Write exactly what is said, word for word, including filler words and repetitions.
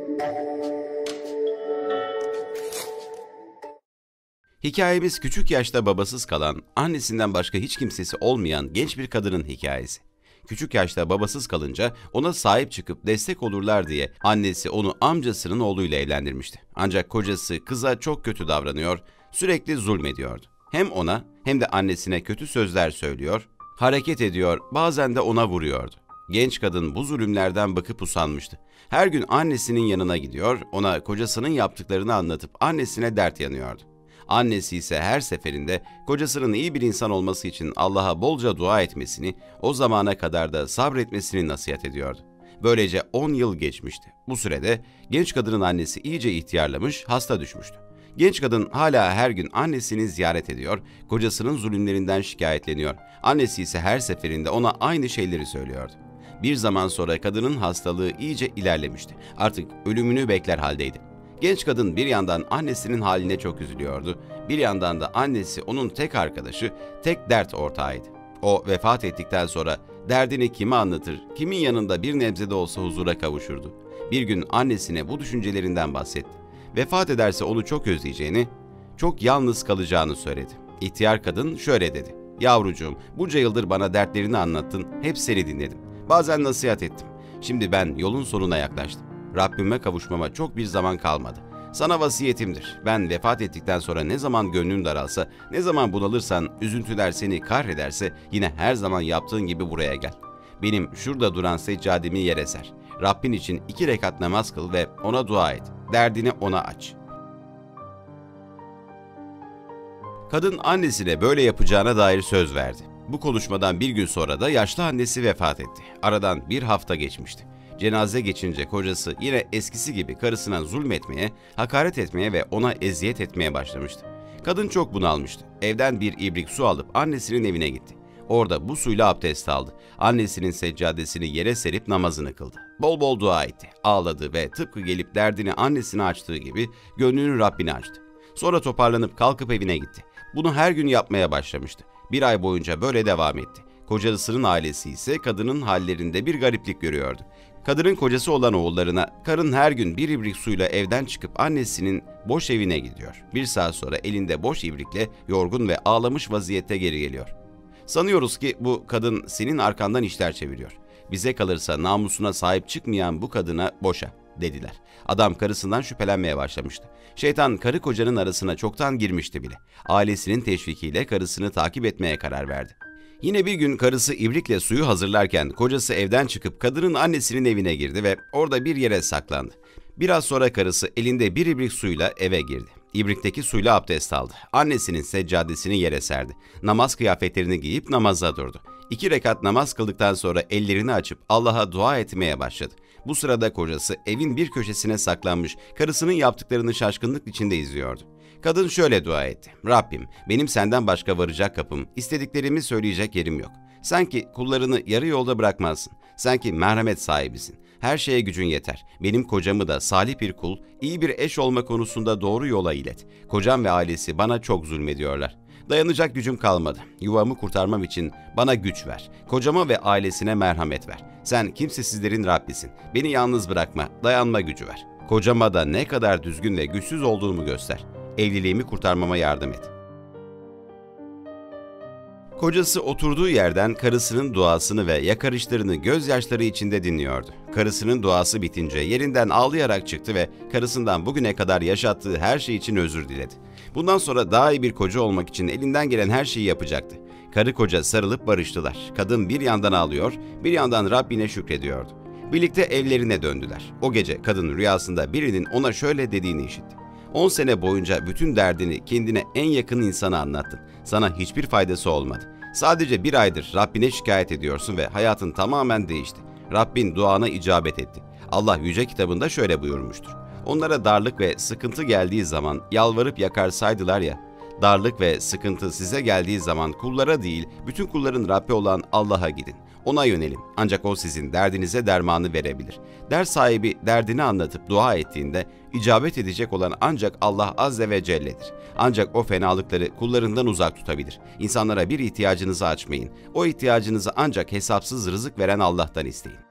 Hikayemiz küçük yaşta babasız kalan, annesinden başka hiç kimsesi olmayan genç bir kadının hikayesi. Küçük yaşta babasız kalınca ona sahip çıkıp destek olurlar diye annesi onu amcasının oğluyla evlendirmişti. Ancak kocası kıza çok kötü davranıyor, sürekli zulmediyordu. Hem ona hem de annesine kötü sözler söylüyor, hareket ediyor, bazen de ona vuruyordu. Genç kadın bu zulümlerden bıkıp usanmıştı. Her gün annesinin yanına gidiyor, ona kocasının yaptıklarını anlatıp annesine dert yanıyordu. Annesi ise her seferinde kocasının iyi bir insan olması için Allah'a bolca dua etmesini, o zamana kadar da sabretmesini nasihat ediyordu. Böylece on yıl geçmişti. Bu sürede genç kadının annesi iyice ihtiyarlamış, hasta düşmüştü. Genç kadın hala her gün annesini ziyaret ediyor, kocasının zulümlerinden şikayetleniyor. Annesi ise her seferinde ona aynı şeyleri söylüyordu. Bir zaman sonra kadının hastalığı iyice ilerlemişti. Artık ölümünü bekler haldeydi. Genç kadın bir yandan annesinin haline çok üzülüyordu, bir yandan da annesi onun tek arkadaşı, tek dert ortağıydı. O vefat ettikten sonra derdini kime anlatır, kimin yanında bir nebze de olsa huzura kavuşurdu. Bir gün annesine bu düşüncelerinden bahsetti. Vefat ederse onu çok özleyeceğini, çok yalnız kalacağını söyledi. İhtiyar kadın şöyle dedi: "Yavrucuğum, bunca yıldır bana dertlerini anlattın, hep seni dinledim. Bazen nasihat ettim. Şimdi ben yolun sonuna yaklaştım. Rabbime kavuşmama çok bir zaman kalmadı. Sana vasiyetimdir. Ben vefat ettikten sonra ne zaman gönlün daralsa, ne zaman bunalırsan, üzüntüler seni kahrederse yine her zaman yaptığın gibi buraya gel. Benim şurada duran seccademi yere ser. Rabbin için iki rekat namaz kıl ve ona dua et. Derdini ona aç." Kadın annesine böyle yapacağına dair söz verdi. Bu konuşmadan bir gün sonra da yaşlı annesi vefat etti. Aradan bir hafta geçmişti. Cenaze geçince kocası yine eskisi gibi karısına zulmetmeye, hakaret etmeye ve ona eziyet etmeye başlamıştı. Kadın çok bunalmıştı. Evden bir ibrik su alıp annesinin evine gitti. Orada bu suyla abdest aldı. Annesinin seccadesini yere serip namazını kıldı. Bol bol dua etti, ağladı ve tıpkı gelip derdini annesine açtığı gibi gönlünü Rabbine açtı. Sonra toparlanıp kalkıp evine gitti. Bunu her gün yapmaya başlamıştı. Bir ay boyunca böyle devam etti. Kocasının ailesi ise kadının hallerinde bir gariplik görüyordu. Kadının kocası olan oğullarına, "Karın her gün bir ibrik suyla evden çıkıp annesinin boş evine gidiyor. Bir saat sonra elinde boş ibrikle yorgun ve ağlamış vaziyette geri geliyor. Sanıyoruz ki bu kadın senin arkandan işler çeviriyor. Bize kalırsa namusuna sahip çıkmayan bu kadına boşa," dediler. Adam karısından şüphelenmeye başlamıştı. Şeytan karı kocanın arasına çoktan girmişti bile. Ailesinin teşvikiyle karısını takip etmeye karar verdi. Yine bir gün karısı ibrikle suyu hazırlarken kocası evden çıkıp kadının annesinin evine girdi ve orada bir yere saklandı. Biraz sonra karısı elinde bir ibrik suyla eve girdi. İbrikteki suyla abdest aldı. Annesinin seccadesini yere serdi. Namaz kıyafetlerini giyip namaza durdu. İki rekat namaz kıldıktan sonra ellerini açıp Allah'a dua etmeye başladı. Bu sırada kocası evin bir köşesine saklanmış, karısının yaptıklarını şaşkınlık içinde izliyordu. Kadın şöyle dua etti: "Rabbim, benim senden başka varacak kapım, istediklerimi söyleyecek yerim yok. Sen ki kullarını yarı yolda bırakmazsın. Sen ki merhamet sahibisin. Her şeye gücün yeter. Benim kocamı da salih bir kul, iyi bir eş olma konusunda doğru yola ilet. Kocam ve ailesi bana çok zulmediyorlar. Dayanacak gücüm kalmadı. Yuvamı kurtarmam için bana güç ver. Kocama ve ailesine merhamet ver. Sen kimsesizlerin Rabbisin. Beni yalnız bırakma, dayanma gücü ver. Kocama da ne kadar düzgün ve güçsüz olduğumu göster. Evliliğimi kurtarmama yardım et." Kocası oturduğu yerden karısının duasını ve yakarışlarını gözyaşları içinde dinliyordu. Karısının duası bitince yerinden ağlayarak çıktı ve karısından bugüne kadar yaşattığı her şey için özür diledi. Bundan sonra daha iyi bir koca olmak için elinden gelen her şeyi yapacaktı. Karı koca sarılıp barıştılar. Kadın bir yandan ağlıyor, bir yandan Rabbine şükrediyordu. Birlikte evlerine döndüler. O gece kadın rüyasında birinin ona şöyle dediğini işitti: On sene boyunca bütün derdini kendine en yakın insana anlattın. Sana hiçbir faydası olmadı. Sadece bir aydır Rabbine şikayet ediyorsun ve hayatın tamamen değişti. Rabbin duana icabet etti. Allah Yüce Kitabında şöyle buyurmuştur: Onlara darlık ve sıkıntı geldiği zaman yalvarıp yakarsaydılar ya, darlık ve sıkıntı size geldiği zaman kullara değil, bütün kulların Rabbi olan Allah'a gidin. Ona yönelin. Ancak O sizin derdinize dermanı verebilir. Dert sahibi derdini anlatıp dua ettiğinde icabet edecek olan ancak Allah Azze ve Celle'dir. Ancak O fenalıkları kullarından uzak tutabilir. İnsanlara bir ihtiyacınızı açmayın. O ihtiyacınızı ancak hesapsız rızık veren Allah'tan isteyin.